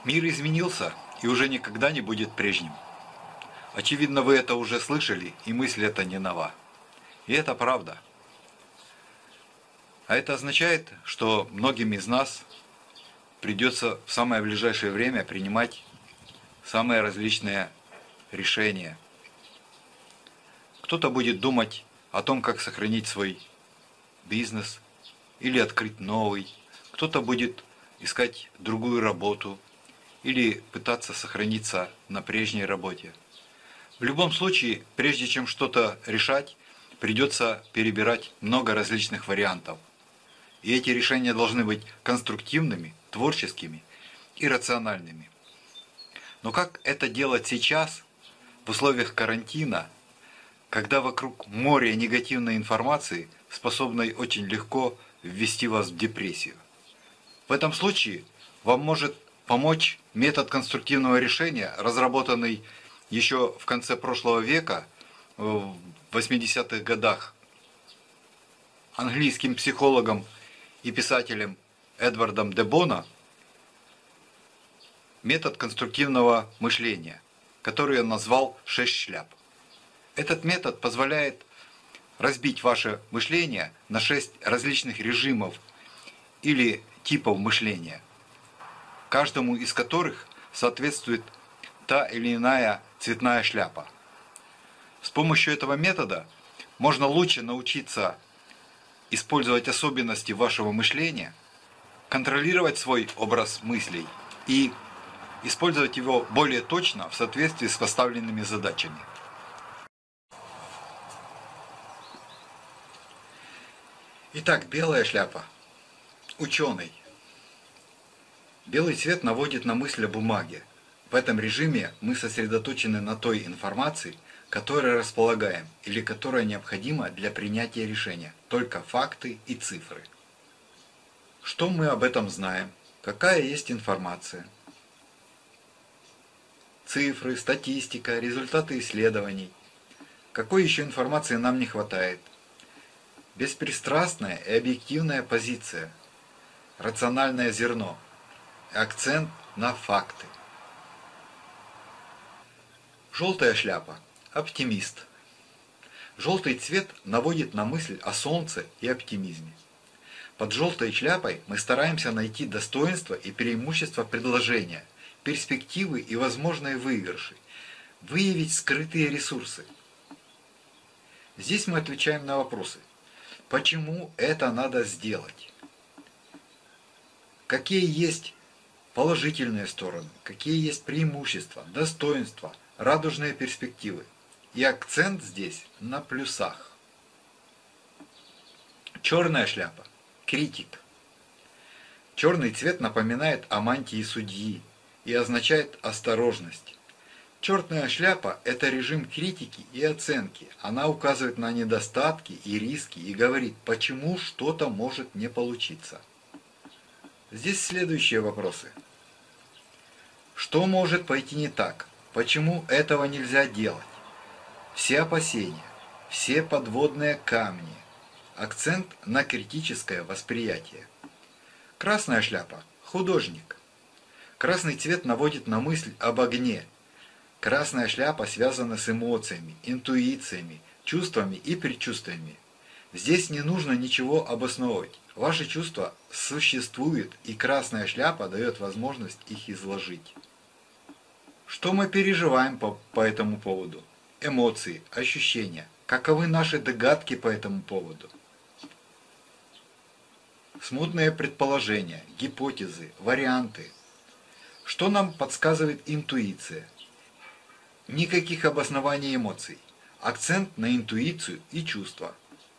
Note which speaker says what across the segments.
Speaker 1: Мир изменился и уже никогда не будет прежним. Очевидно, вы это уже слышали, и мысль эта не нова. И это правда. А это означает, что многим из нас придется в самое ближайшее время принимать самые различные решения. Кто-то будет думать о том, как сохранить свой бизнес или открыть новый. Кто-то будет искать другую работу или пытаться сохраниться на прежней работе. В любом случае, прежде чем что-то решать, придется перебирать много различных вариантов. И эти решения должны быть конструктивными, творческими и рациональными. Но как это делать сейчас, в условиях карантина, когда вокруг море негативной информации, способной очень легко ввести вас в депрессию? В этом случае вам может помочь метод конструктивного решения, разработанный еще в конце прошлого века, в 80-х годах, английским психологом и писателем Эдвардом де Боно, метод конструктивного мышления, который он назвал «6 шляп». Этот метод позволяет разбить ваше мышление на 6 различных режимов или типов мышления, каждому из которых соответствует та или иная цветная шляпа. С помощью этого метода можно лучше научиться использовать особенности вашего мышления, контролировать свой образ мыслей и использовать его более точно в соответствии с поставленными задачами. Итак, белая шляпа. Ученый. Белый цвет наводит на мысль о бумаге. В этом режиме мы сосредоточены на той информации, которой располагаем или которая необходима для принятия решения, только факты и цифры. Что мы об этом знаем? Какая есть информация? Цифры, статистика, результаты исследований. Какой еще информации нам не хватает? Беспристрастная и объективная позиция, рациональное зерно, акцент на факты. Желтая шляпа. Оптимист. Желтый цвет наводит на мысль о солнце и оптимизме. Под желтой шляпой мы стараемся найти достоинства и преимущества предложения, перспективы и возможные выигрыши, выявить скрытые ресурсы. Здесь мы отвечаем на вопросы. Почему это надо сделать? Какие есть положительные стороны, какие есть преимущества, достоинства, радужные перспективы. И акцент здесь на плюсах. Черная шляпа. Критик. Черный цвет напоминает о мантии судьи и означает осторожность. Черная шляпа – это режим критики и оценки. Она указывает на недостатки и риски и говорит, почему что-то может не получиться. Здесь следующие вопросы. Что может пойти не так? Почему этого нельзя делать? Все опасения, все подводные камни. Акцент на критическое восприятие. Красная шляпа. Художник. Красный цвет наводит на мысль об огне. Красная шляпа связана с эмоциями, интуициями, чувствами и предчувствиями. Здесь не нужно ничего обосновывать. Ваши чувства существуют, и красная шляпа дает возможность их изложить. Что мы переживаем по этому поводу? Эмоции, ощущения. Каковы наши догадки по этому поводу? Смутные предположения, гипотезы, варианты. Что нам подсказывает интуиция? Никаких обоснований эмоций. Акцент на интуицию и чувства.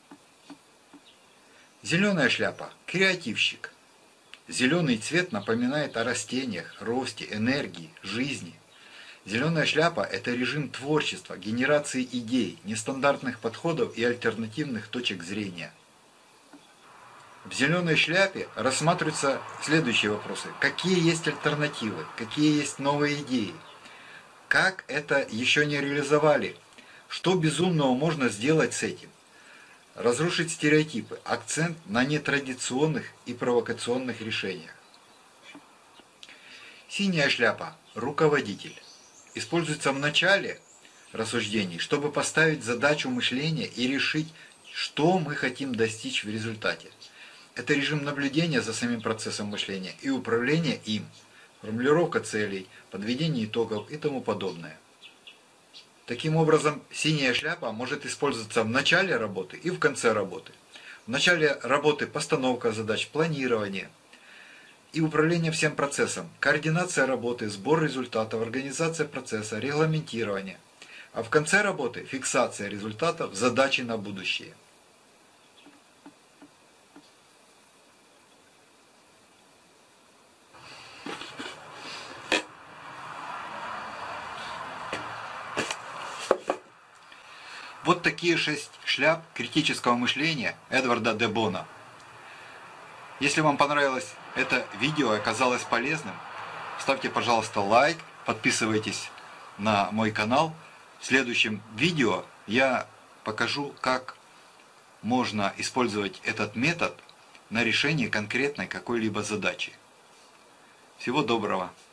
Speaker 1: Зеленая шляпа. Креативщик. Зеленый цвет напоминает о растениях, росте, энергии, жизни. Зеленая шляпа – это режим творчества, генерации идей, нестандартных подходов и альтернативных точек зрения. В зеленой шляпе рассматриваются следующие вопросы. Какие есть альтернативы? Какие есть новые идеи? Как это еще не реализовали? Что безумного можно сделать с этим? Разрушить стереотипы. Акцент на нетрадиционных и провокационных решениях. Синяя шляпа – руководитель. Используется в начале рассуждений, чтобы поставить задачу мышления и решить, что мы хотим достичь в результате. Это режим наблюдения за самим процессом мышления и управления им, формулировка целей, подведение итогов и тому подобное. Таким образом, синяя шляпа может использоваться в начале работы и в конце работы. В начале работы постановка задач, планирование и управление всем процессом, координация работы, сбор результатов, организация процесса, регламентирование. А в конце работы фиксация результатов, задачи на будущее. Вот такие 6 шляп критического мышления Эдварда де Бона. Если вам понравилось это видео и оказалось полезным, ставьте, пожалуйста, лайк, подписывайтесь на мой канал. В следующем видео я покажу, как можно использовать этот метод на решение конкретной какой-либо задачи. Всего доброго!